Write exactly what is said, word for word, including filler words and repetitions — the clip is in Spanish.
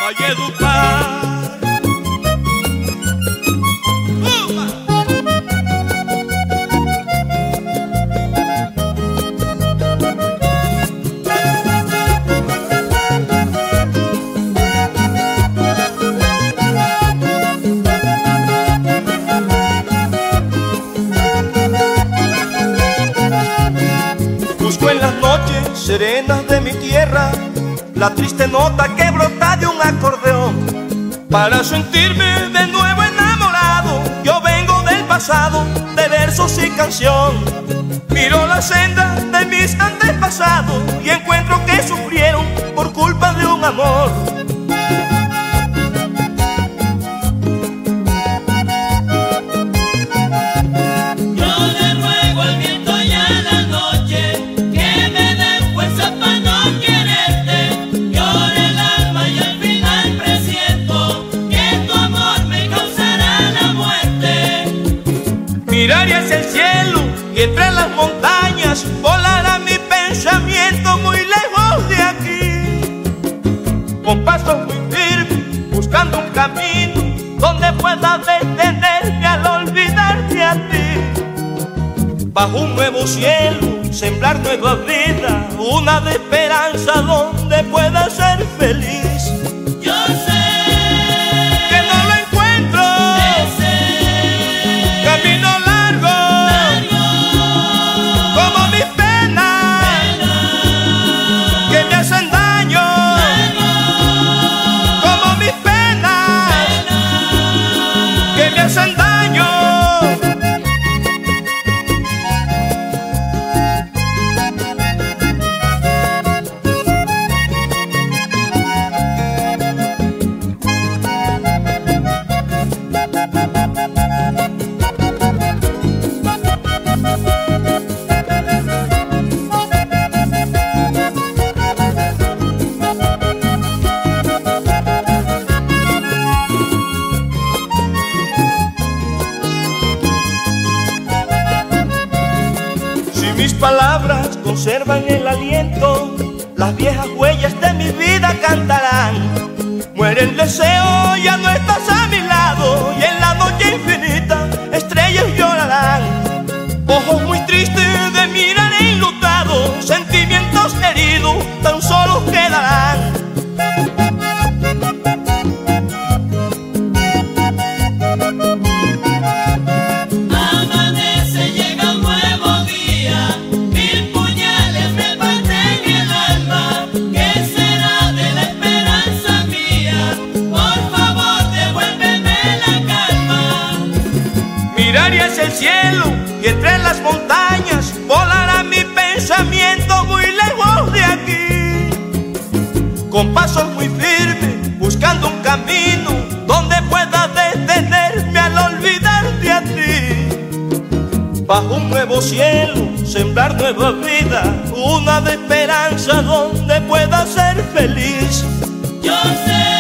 Valledupar. Busco en las noches serenas de mi tierra la triste nota que brota de un acordeón. Para sentirme de nuevo enamorado, yo vengo del pasado, de versos y canción. Miro la senda de mis antepasados y encuentro que sufrieron por culpa de un amor. Miraré hacia el cielo y entre las montañas volará mi pensamiento muy lejos de aquí, con pasos muy firmes, buscando un camino donde pueda detenerme al olvidarte a ti. Bajo un nuevo cielo, sembrar nueva vida, una de esperanza donde pueda ser feliz. Yo sé que no lo encuentro, ese camino hacen daño. Mis palabras conservan el aliento, las viejas huellas de mi vida cantarán. Muere el deseo, ya no estás a mi lado, y en la noche infinita estrellas llorarán. Ojos muy tristes de mirar enlutados, sentimientos heridos tan solo quedarán. Miraré hacia el cielo y entre las montañas volará mi pensamiento muy lejos de aquí, con pasos muy firmes, buscando un camino donde pueda detenerme al olvidarte a ti. Bajo un nuevo cielo, sembrar nueva vida, una de esperanza donde pueda ser feliz. Yo sé